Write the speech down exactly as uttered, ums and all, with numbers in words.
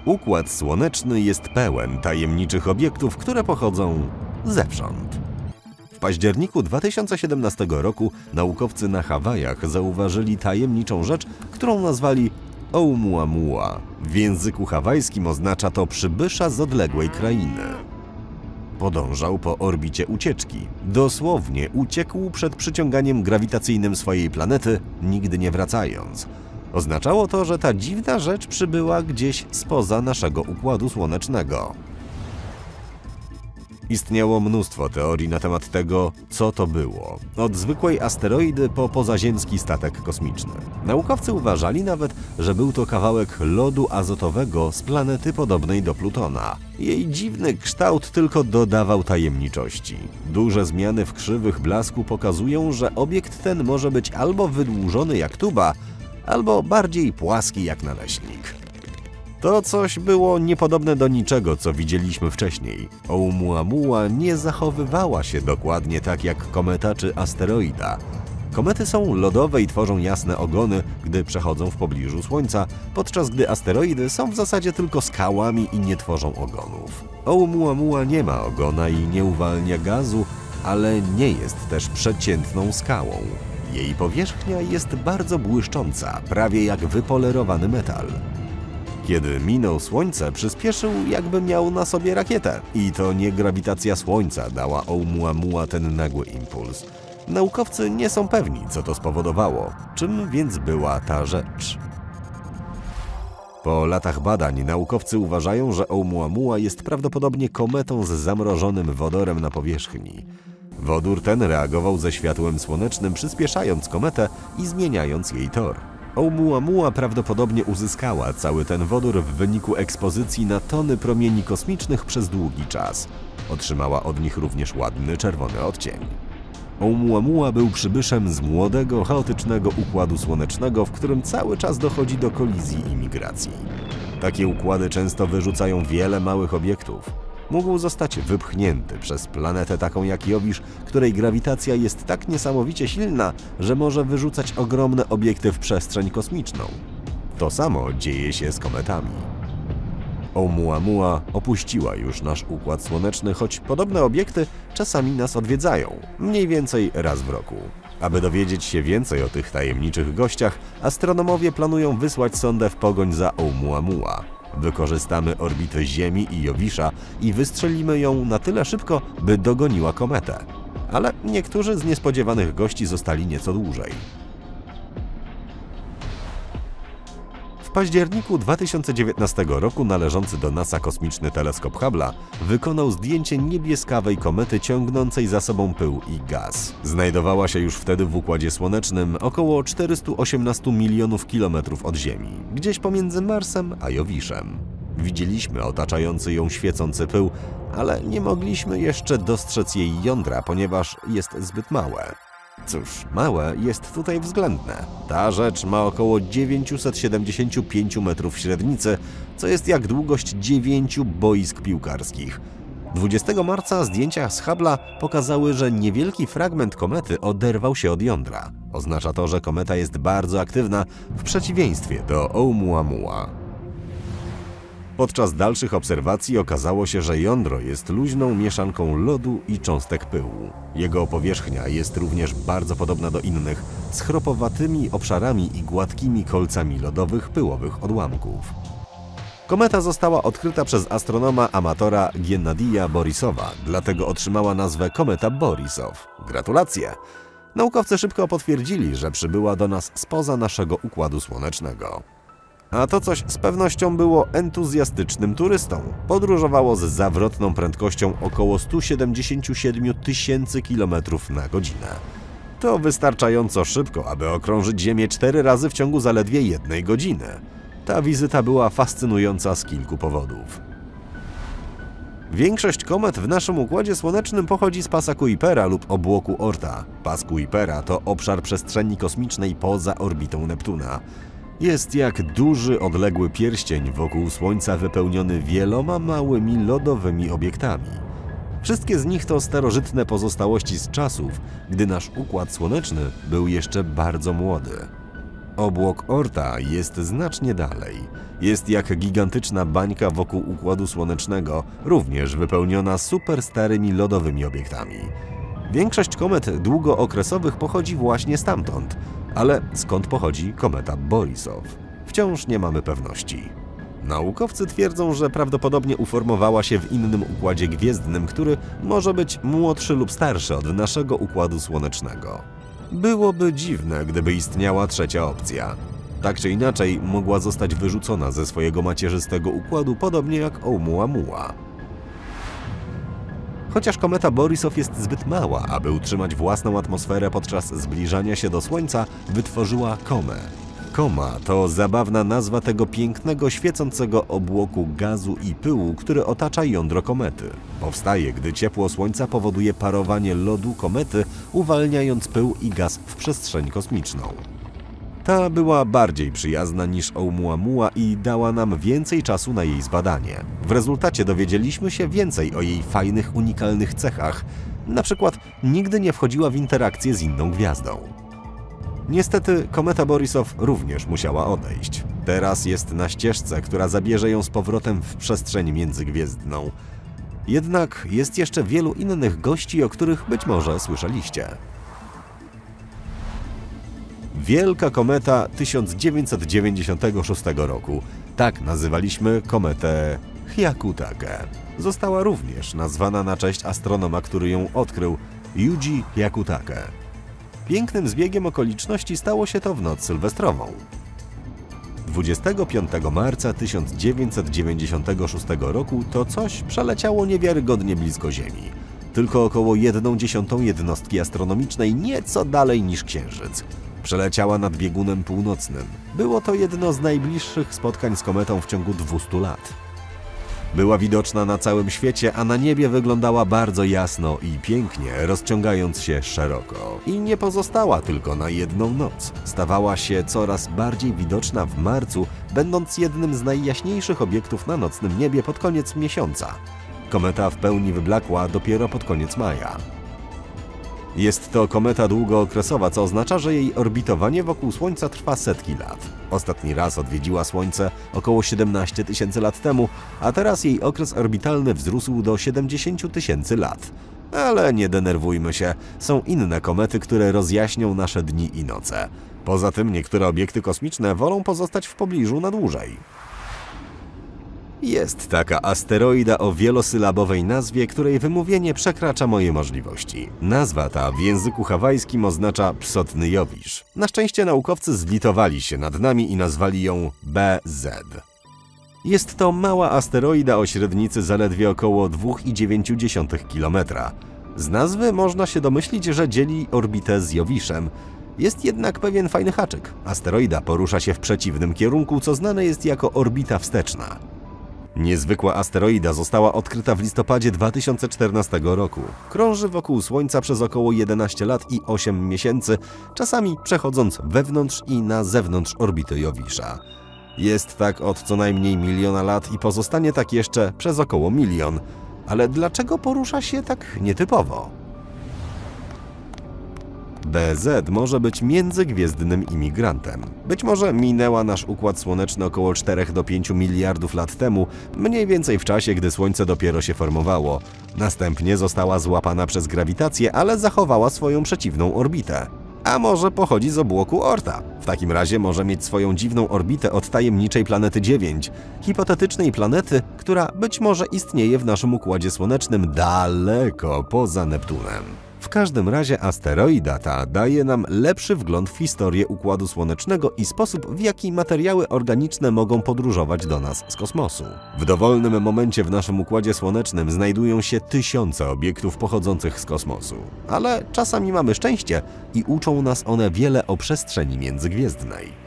Układ Słoneczny jest pełen tajemniczych obiektów, które pochodzą zewsząd. W październiku dwa tysiące siedemnastego roku naukowcy na Hawajach zauważyli tajemniczą rzecz, którą nazwali Oumuamua. W języku hawajskim oznacza to przybysza z odległej krainy. Podążał po orbicie ucieczki. Dosłownie uciekł przed przyciąganiem grawitacyjnym swojej planety, nigdy nie wracając. Oznaczało to, że ta dziwna rzecz przybyła gdzieś spoza naszego Układu Słonecznego. Istniało mnóstwo teorii na temat tego, co to było. Od zwykłej asteroidy po pozaziemski statek kosmiczny. Naukowcy uważali nawet, że był to kawałek lodu azotowego z planety podobnej do Plutona. Jej dziwny kształt tylko dodawał tajemniczości. Duże zmiany w krzywych blasku pokazują, że obiekt ten może być albo wydłużony jak tuba, albo bardziej płaski jak naleśnik. To coś było niepodobne do niczego, co widzieliśmy wcześniej. Oumuamua nie zachowywała się dokładnie tak jak kometa czy asteroida. Komety są lodowe i tworzą jasne ogony, gdy przechodzą w pobliżu Słońca, podczas gdy asteroidy są w zasadzie tylko skałami i nie tworzą ogonów. Oumuamua nie ma ogona i nie uwalnia gazu, ale nie jest też przeciętną skałą. Jej powierzchnia jest bardzo błyszcząca, prawie jak wypolerowany metal. Kiedy minął Słońce, przyspieszył, jakby miał na sobie rakietę. I to nie grawitacja Słońca dała Oumuamua ten nagły impuls. Naukowcy nie są pewni, co to spowodowało. Czym więc była ta rzecz? Po latach badań naukowcy uważają, że Oumuamua jest prawdopodobnie kometą z zamrożonym wodorem na powierzchni. Wodór ten reagował ze światłem słonecznym, przyspieszając kometę i zmieniając jej tor. Oumuamua prawdopodobnie uzyskała cały ten wodór w wyniku ekspozycji na tony promieni kosmicznych przez długi czas. Otrzymała od nich również ładny czerwony odcień. Oumuamua był przybyszem z młodego, chaotycznego Układu Słonecznego, w którym cały czas dochodzi do kolizji i migracji. Takie układy często wyrzucają wiele małych obiektów. Mógł zostać wypchnięty przez planetę taką jak Jowisz, której grawitacja jest tak niesamowicie silna, że może wyrzucać ogromne obiekty w przestrzeń kosmiczną. To samo dzieje się z kometami. Oumuamua opuściła już nasz Układ Słoneczny, choć podobne obiekty czasami nas odwiedzają, mniej więcej raz w roku. Aby dowiedzieć się więcej o tych tajemniczych gościach, astronomowie planują wysłać sondę w pogoń za Oumuamua. Wykorzystamy orbity Ziemi i Jowisza i wystrzelimy ją na tyle szybko, by dogoniła kometę. Ale niektórzy z niespodziewanych gości zostali nieco dłużej. W październiku dwa tysiące dziewiętnastego roku należący do NASA kosmiczny teleskop Hubble'a wykonał zdjęcie niebieskawej komety ciągnącej za sobą pył i gaz. Znajdowała się już wtedy w Układzie Słonecznym około czterysta osiemnaście milionów kilometrów od Ziemi, gdzieś pomiędzy Marsem a Jowiszem. Widzieliśmy otaczający ją świecący pył, ale nie mogliśmy jeszcze dostrzec jej jądra, ponieważ jest zbyt małe. Cóż, małe jest tutaj względne. Ta rzecz ma około dziewięćset siedemdziesiąt pięć metrów średnicy, co jest jak długość dziewięciu boisk piłkarskich. dwudziestego marca zdjęcia z Hubble'a pokazały, że niewielki fragment komety oderwał się od jądra. Oznacza to, że kometa jest bardzo aktywna, w przeciwieństwie do Oumuamua. Podczas dalszych obserwacji okazało się, że jądro jest luźną mieszanką lodu i cząstek pyłu. Jego powierzchnia jest również bardzo podobna do innych, z chropowatymi obszarami i gładkimi kolcami lodowych pyłowych odłamków. Kometa została odkryta przez astronoma amatora Gennadija Borisowa, dlatego otrzymała nazwę kometa Borisow. Gratulacje! Naukowcy szybko potwierdzili, że przybyła do nas spoza naszego Układu Słonecznego. A to coś z pewnością było entuzjastycznym turystą. Podróżowało z zawrotną prędkością około sto siedemdziesiąt siedem tysięcy kilometrów na godzinę. To wystarczająco szybko, aby okrążyć Ziemię cztery razy w ciągu zaledwie jednej godziny. Ta wizyta była fascynująca z kilku powodów. Większość komet w naszym Układzie Słonecznym pochodzi z pasa Kuipera lub obłoku Oorta. Pas Kuipera to obszar przestrzeni kosmicznej poza orbitą Neptuna. Jest jak duży, odległy pierścień wokół Słońca wypełniony wieloma małymi lodowymi obiektami. Wszystkie z nich to starożytne pozostałości z czasów, gdy nasz Układ Słoneczny był jeszcze bardzo młody. Obłok Oorta jest znacznie dalej. Jest jak gigantyczna bańka wokół Układu Słonecznego, również wypełniona super starymi lodowymi obiektami. Większość komet długookresowych pochodzi właśnie stamtąd, ale skąd pochodzi kometa Borisov? Wciąż nie mamy pewności. Naukowcy twierdzą, że prawdopodobnie uformowała się w innym układzie gwiezdnym, który może być młodszy lub starszy od naszego Układu Słonecznego. Byłoby dziwne, gdyby istniała trzecia opcja. Tak czy inaczej mogła zostać wyrzucona ze swojego macierzystego układu, podobnie jak Oumuamua. Chociaż kometa Borisov jest zbyt mała, aby utrzymać własną atmosferę podczas zbliżania się do Słońca, wytworzyła komę. Koma to zabawna nazwa tego pięknego, świecącego obłoku gazu i pyłu, który otacza jądro komety. Powstaje, gdy ciepło Słońca powoduje parowanie lodu komety, uwalniając pył i gaz w przestrzeń kosmiczną. Ta była bardziej przyjazna niż Oumuamua i dała nam więcej czasu na jej zbadanie. W rezultacie dowiedzieliśmy się więcej o jej fajnych, unikalnych cechach. Na przykład nigdy nie wchodziła w interakcję z inną gwiazdą. Niestety kometa Borisov również musiała odejść. Teraz jest na ścieżce, która zabierze ją z powrotem w przestrzeń międzygwiezdną. Jednak jest jeszcze wielu innych gości, o których być może słyszeliście. Wielka kometa tysiąc dziewięćset dziewięćdziesiątego szóstego roku. Tak nazywaliśmy kometę Hyakutake. Została również nazwana na cześć astronoma, który ją odkrył, Yuji Hyakutake. Pięknym zbiegiem okoliczności stało się to w noc sylwestrową. dwudziestego piątego marca tysiąc dziewięćset dziewięćdziesiątego szóstego roku to coś przeleciało niewiarygodnie blisko Ziemi. Tylko około jedną dziesiątą jednostki astronomicznej, nieco dalej niż Księżyc. Przeleciała nad biegunem północnym. Było to jedno z najbliższych spotkań z kometą w ciągu dwustu lat. Była widoczna na całym świecie, a na niebie wyglądała bardzo jasno i pięknie, rozciągając się szeroko. I nie pozostała tylko na jedną noc. Stawała się coraz bardziej widoczna w marcu, będąc jednym z najjaśniejszych obiektów na nocnym niebie pod koniec miesiąca. Kometa w pełni wyblakła dopiero pod koniec maja. Jest to kometa długookresowa, co oznacza, że jej orbitowanie wokół Słońca trwa setki lat. Ostatni raz odwiedziła Słońce około siedemnaście tysięcy lat temu, a teraz jej okres orbitalny wzrósł do siedemdziesięciu tysięcy lat. Ale nie denerwujmy się, są inne komety, które rozjaśnią nasze dni i noce. Poza tym niektóre obiekty kosmiczne wolą pozostać w pobliżu na dłużej. Jest taka asteroida o wielosylabowej nazwie, której wymówienie przekracza moje możliwości. Nazwa ta w języku hawajskim oznacza Psotny Jowisz. Na szczęście naukowcy zlitowali się nad nami i nazwali ją B Z. Jest to mała asteroida o średnicy zaledwie około dwa i dziewięć dziesiątych kilometra. Z nazwy można się domyślić, że dzieli orbitę z Jowiszem. Jest jednak pewien fajny haczyk. Asteroida porusza się w przeciwnym kierunku, co znane jest jako orbita wsteczna. Niezwykła asteroida została odkryta w listopadzie dwa tysiące czternastego roku. Krąży wokół Słońca przez około jedenaście lat i osiem miesięcy, czasami przechodząc wewnątrz i na zewnątrz orbity Jowisza. Jest tak od co najmniej miliona lat i pozostanie tak jeszcze przez około milion. Ale dlaczego porusza się tak nietypowo? B Z może być międzygwiezdnym imigrantem. Być może minęła nasz Układ Słoneczny około czterech do pięciu miliardów lat temu, mniej więcej w czasie, gdy Słońce dopiero się formowało. Następnie została złapana przez grawitację, ale zachowała swoją przeciwną orbitę. A może pochodzi z obłoku Oorta? W takim razie może mieć swoją dziwną orbitę od tajemniczej planety dziewięć, hipotetycznej planety, która być może istnieje w naszym Układzie Słonecznym daleko poza Neptunem. W każdym razie asteroida ta daje nam lepszy wgląd w historię Układu Słonecznego i sposób, w jaki materiały organiczne mogą podróżować do nas z kosmosu. W dowolnym momencie w naszym Układzie Słonecznym znajdują się tysiące obiektów pochodzących z kosmosu. Ale czasami mamy szczęście i uczą nas one wiele o przestrzeni międzygwiezdnej.